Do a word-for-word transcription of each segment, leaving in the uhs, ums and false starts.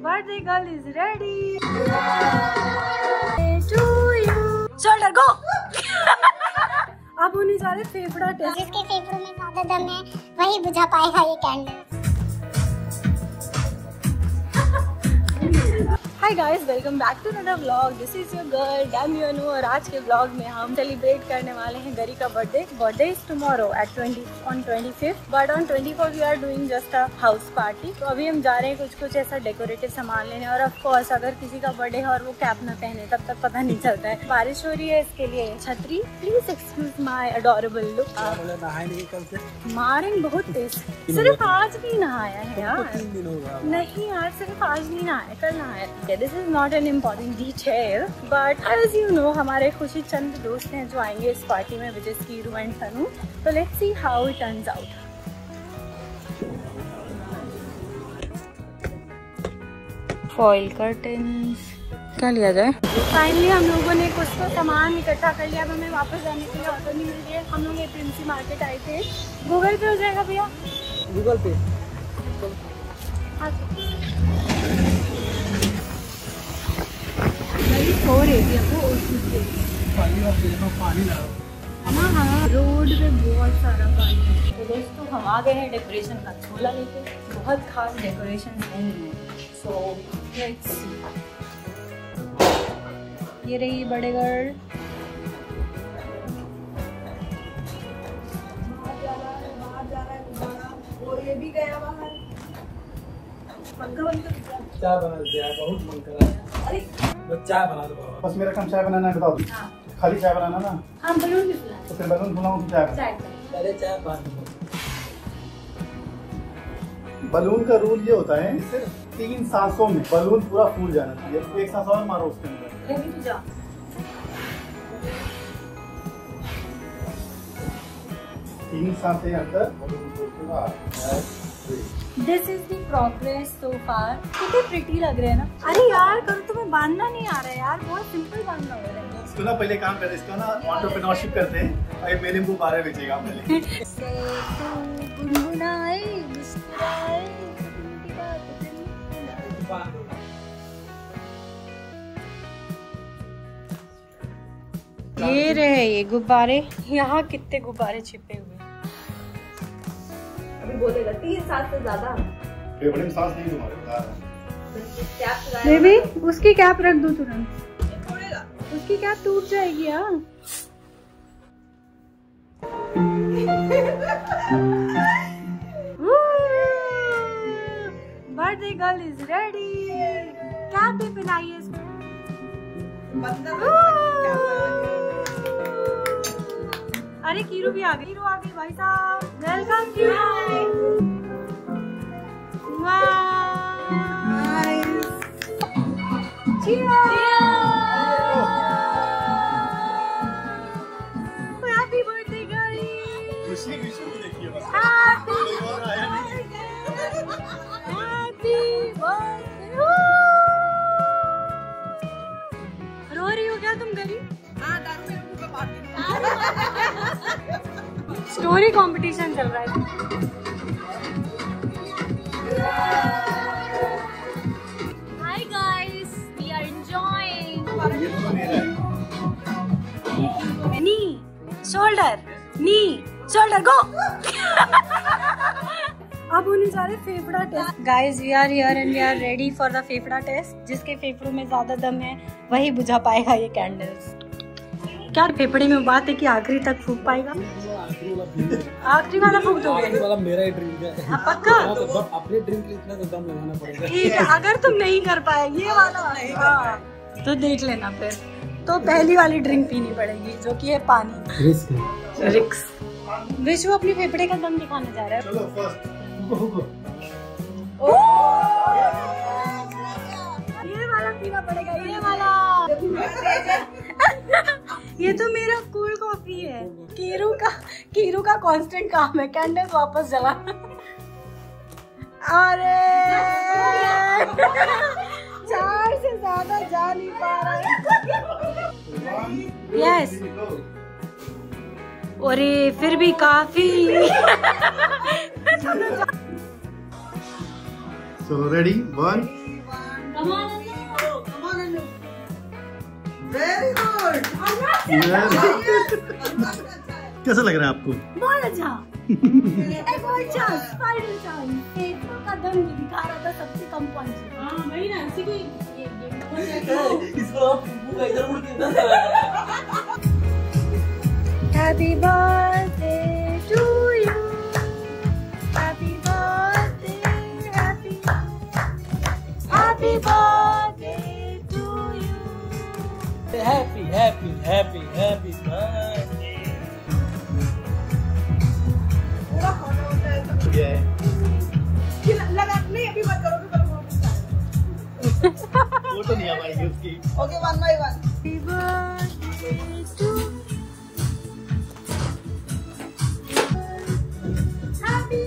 birthday girl is ready. To you. Shoulder go. अब होने जा रहे फेफड़ा टेस्ट। जिसके फेफड़ों में ज्यादा दम है वही बुझा पाएगा ये candle. Hi guys, welcome back to another vlog. This is your girl डैम यू नो। और आज के व्लॉग में हम सेलिब्रेट करने वाले हैं गरी का birthday. Birthday is tomorrow at twenty on twenty fifth, but on twenty four we are doing just a house party. तो अभी हम जा रहे हैं कुछ कुछ ऐसा डेकोरेटिव सामान लेने। और ऑफ कोर्स अगर किसी का बर्थडे है और वो कैप न पहने तब तक पता नहीं चलता है। बारिश हो रही है, इसके लिए छतरी। Please excuse my adorable look. मारेंगे बहुत तेज। सिर्फ आज भी नहाया है यार। नहीं यार, सिर्फ आज नहीं नहाया, कल नहाया। This is not an important detail, but as you know हमारे खुशी चंद दोस्त हैं जो आएंगे इस पार्टी में, which is Kiru and Tanu. तो let's see how it turns out. Foil curtains क्या लिया जाए? फाइनली हम लोगों ने कुछ तो सामान इकट्ठा कर लिया। अब हमें वापस जाने के लिए ऑटो नहीं मिल रही है। हम लोग ये प्रिंसी मार्केट आए थे। गूगल पे हो जाएगा भैया? गूगल पे। हाँ हो रही थी वो पानी ना। हाँ हाँ, रोड पे बहुत सारा पानी है। तो दोस्तों हम आ गए हैं डेकोरेशन का झोला लेके। बहुत खास डेकोरेशन है। So let's see. ये रही बड़े गर्ल। ये भी गया बाहर। पंखा बंद कर। चाय बना दे यार, बहुत मन कर रहा है। अरे बस चाय बना दो। बस मेरा काम चाय बनाना है, बताओ। हाँ। खाली चाय बनाना ना। हाँ, बलून भी फुलाओ। तो फिर बलून फुलाऊं कि चाय? चाय। पहले चाय बना। बलून का रूल ये होता है, सिर्फ तीन सांसों में बलून पूरा फूल जाना चाहिए। एक सांस और मारो उसके अंदर। लेकिन तू जा। तीन सांसें अंदर, बलून फूल के बाहर। This is the progress so far. कितने प्रिटी लग रहे हैं ना। अरे यार करो, तुम्हें बांधना नहीं आ रहा है यार, बहुत सिंपल बांधना हो रहा है। इसको ना पहले काम करते हैं, इसको ना एंटरप्रेन्योरशिप करते हैं। अरे मेरे मुंह बारे बेचेगा पहले। से तू गुनगुनाए मुस्कुराए उनकी बात दिल। ये रहे ये गुब्बारे। यहाँ कितने गुब्बारे छिपे हुए। अभी बोलेगा तीन साल से ज्यादा। फेफड़े में सांस नहीं तुम्हारे बता रहा। बेबी उसकी कैप रख दो तुरंत। उसकी कैप टूट जाएगी यार। Birthday girl is ready. Cap भी पहनाइए इसको। अरे कीरू भी आ गई। कीरू आ गई भाई साहब। Welcome Kiru. Happy birthday girl. खुशी खुशी देखिए बस। Happy birthday. रो रही हो क्या तुम गरी? हाँ, दारू में मुंह पे मारती। स्टोरी कंपटीशन चल रहा है। Hi guys, we are enjoying. Knee shoulder, knee shoulder go. अब होने जा रहे फेफड़ा test. Guys we are here and we are ready for the फेफड़ा टेस्ट। जिसके फेफड़ों में ज्यादा दम है वही बुझा पाएगा ये कैंडल्स। क्या फेफड़े में बात है कि आखिरी तक फूंक पाएगा? आखिरी वाला फूंक दोगे? वाला मेरा ही ड्रिंक है। हाँ, पक्का? अपने ड्रिंक इतना तो दम लगाना पड़ेगा। ठीक है, अगर तुम नहीं कर पाए ये वाला हाँ, तो देख लेना फिर। तो पहली वाली ड्रिंक पीनी पड़ेगी जो कि है पानी। रिस्क है। रिस्क। विश्व अपने फेफड़े का दम दिखाने जा रहा है। चलो फर्स्ट। ये वाला पीना पड़ेगा, ये वाला। ये तो मेरा कूल कॉफी है। कीरू का कीरू का कांस्टेंट काम है कैंडल वापस जलाना। अरे चार से ज्यादा जा नहीं पा रहा है। यस। अरे फिर भी काफी। So ready? One, very good. कैसा लग रहा है आपको? बहुत अच्छा। एक और चांस, फाइनल चांस। एक तो कदम भी दिखा रहा था सबसे कम पॉइंट। हाँ वही ना, इसी को ये इसको इधर मुड़ के इधर। Happy birthday to you. Happy birthday, happy, happy birthday to you. Happy, happy, happy, happy birthday. पूरा खाना होता है सब। ये है। लगा नहीं अभी मत करो, अभी करो। वो तो नहीं आ पाएगी उसकी। Okay, one by one. Happy birthday to you. Happy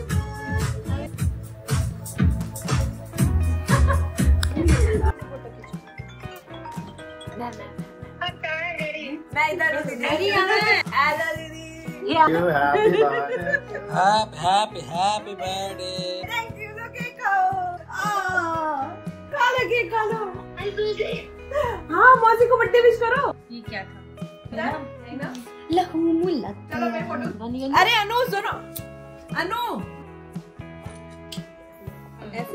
मैं इधर हूँ दीदी। Ready है मैं? आजा दीदी। You happy birthday. Happy, happy, happy birthday. Thank you, so cake खाओ। आह, खा लो केक खा लो। हाँ, मौसी को बर्थडे विश करो। ये क्या था? है ना? लहू मुल्ला। चलो मैं फोटो। अरे अनु सुनो, अनु। ऐसे?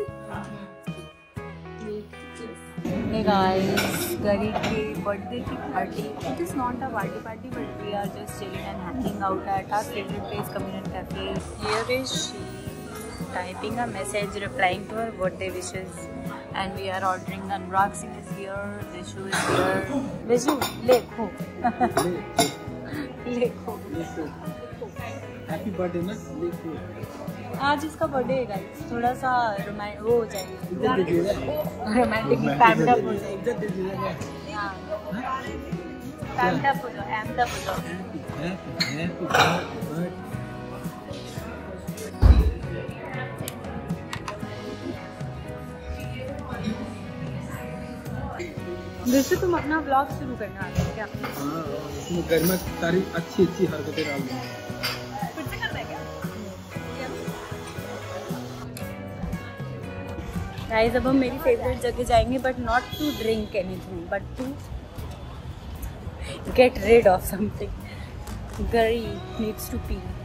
Hey guys, Gary की birthday की party. It is not a party party, but we are just chilling and hanging out at our favorite place, Communal Cafe. Here is she typing a message, replying to her birthday wishes, and we are ordering. Anurag Singh is here. Vishu is here. Vishu, lekho. lekho. Happy birthday ना? आज इसका birthday है guys, थोड़ा सा romantic वो हो जाएगा, romantic पैम्ड up हो जाएगा। हाँ पैम्ड अप हो जाओ, एम्ड अप हो जाओ। वैसे तुम अपना ब्लॉग शुरू करना आता है क्या? हाँ, इसमें घर में सारी अच्छी अच्छी हरकतें डाल दूँगा। फिर से करना है क्या? गाइस अब हम मेरी फेवरेट जगह जाएंगे, but not to drink anything, but to get rid of something. Gary needs to pee.